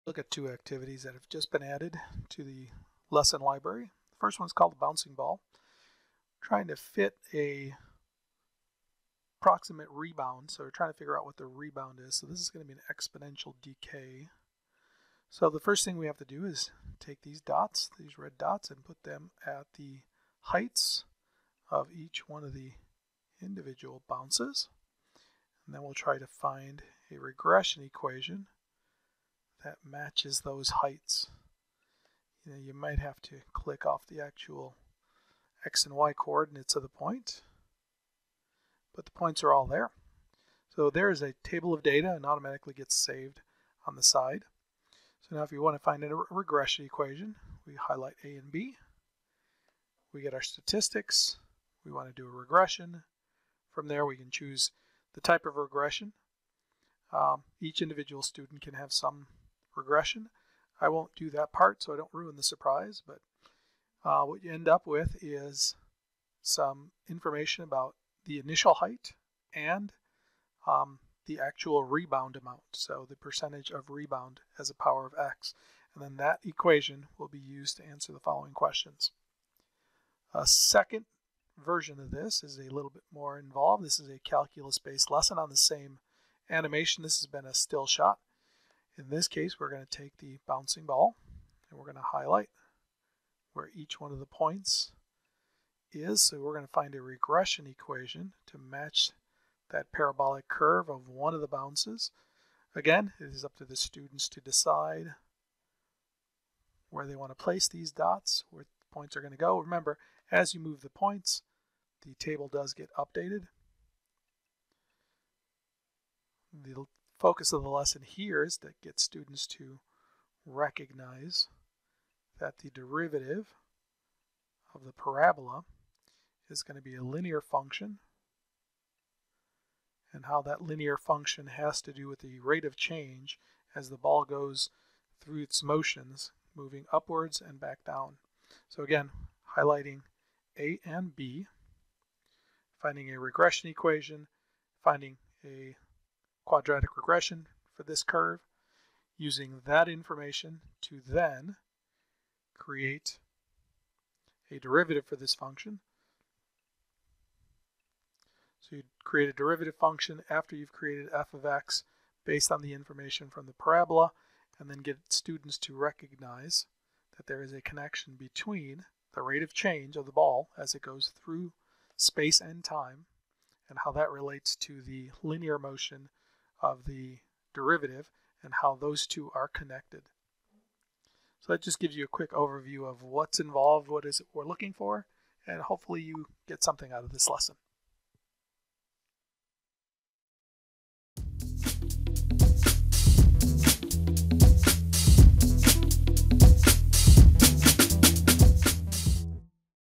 Look at two activities that have just been added to the lesson library. The first one's called the bouncing ball. Trying to fit a approximate rebound, so we're trying to figure out what the rebound is. So this is going to be an exponential decay. So the first thing we have to do is take these dots, these red dots, and put them at the heights of each one of the individual bounces. And then we'll try to find a regression equation that matches those heights. You might have to click off the actual x and y coordinates of the point, but the points are all there. So there is a table of data and automatically gets saved on the side. So now if you want to find a regression equation, we highlight A and B. We get our statistics. We want to do a regression. From there we can choose the type of regression. Each individual student can have some regression. I won't do that part so I don't ruin the surprise, but what you end up with is some information about the initial height and the actual rebound amount, so the percentage of rebound as a power of x. And then that equation will be used to answer the following questions. A second version of this is a little bit more involved. This is a calculus-based lesson on the same animation. This has been a still shot. In this case, we're going to take the bouncing ball and we're going to highlight where each one of the points is. So we're going to find a regression equation to match that parabolic curve of one of the bounces. Again, it is up to the students to decide where they want to place these dots, where the points are going to go. Remember, as you move the points, the table does get updated. The focus of the lesson here is to get students to recognize that the derivative of the parabola is going to be a linear function, and how that linear function has to do with the rate of change as the ball goes through its motions, moving upwards and back down. So again, highlighting A and B, finding a regression equation, finding a quadratic regression for this curve, using that information to then create a derivative for this function. So you create a derivative function after you've created f of x based on the information from the parabola, and then get students to recognize that there is a connection between the rate of change of the ball as it goes through space and time, and how that relates to the linear motion of the derivative and how those two are connected. So that just gives you a quick overview of what's involved, what is it we're looking for, and hopefully you get something out of this lesson.